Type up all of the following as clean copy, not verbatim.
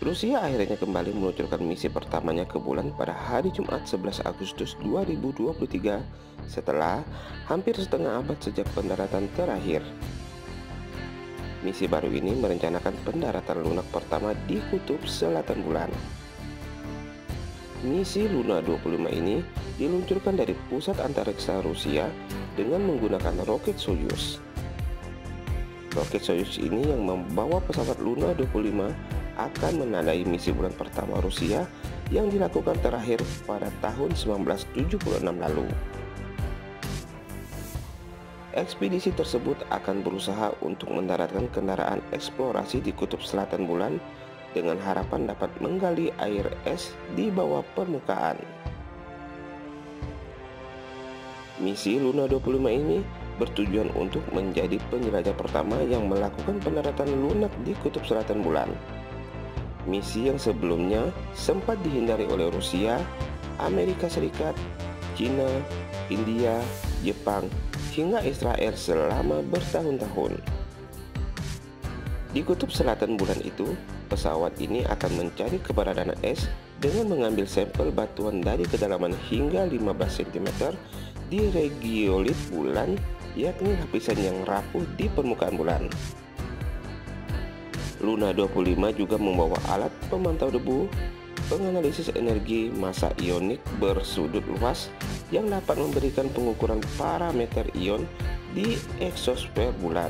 Rusia akhirnya kembali meluncurkan misi pertamanya ke bulan pada hari Jumat 11 Agustus 2023 setelah hampir setengah abad sejak pendaratan terakhir. Misi baru ini merencanakan pendaratan lunak pertama di kutub selatan bulan. Misi Luna 25 ini diluncurkan dari pusat antariksa Rusia dengan menggunakan roket Soyuz. Roket Soyuz ini yang membawa pesawat Luna 25 akan menandai misi bulan pertama Rusia yang dilakukan terakhir pada tahun 1976 lalu. Ekspedisi tersebut akan berusaha untuk mendaratkan kendaraan eksplorasi di kutub selatan bulan dengan harapan dapat menggali air es di bawah permukaan. Misi Luna 25 ini bertujuan untuk menjadi penjelajah pertama yang melakukan pendaratan lunak di kutub selatan bulan. Misi yang sebelumnya sempat dihindari oleh Rusia, Amerika Serikat, China, India, Jepang, hingga Israel selama bertahun-tahun. Di kutub selatan bulan itu, pesawat ini akan mencari keberadaan es dengan mengambil sampel batuan dari kedalaman hingga 15 cm di regiolit bulan, yakni lapisan yang rapuh di permukaan bulan. Luna 25 juga membawa alat pemantau debu, penganalisis energi massa ionik bersudut luas yang dapat memberikan pengukuran parameter ion di eksosfer bulan.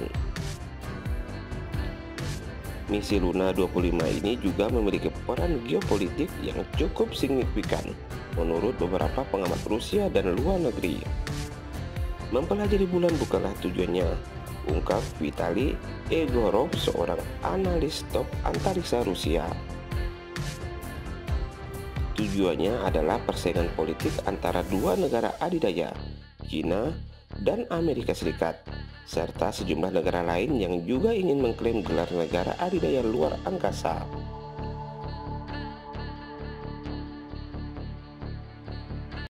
Misi Luna 25 ini juga memiliki peran geopolitik yang cukup signifikan menurut beberapa pengamat Rusia dan luar negeri. Mempelajari bulan bukanlah tujuannya, ungkap Vitali Egorov, seorang analis top antariksa Rusia. Tujuannya adalah persaingan politik antara dua negara adidaya, China dan Amerika Serikat, serta sejumlah negara lain yang juga ingin mengklaim gelar negara adidaya luar angkasa.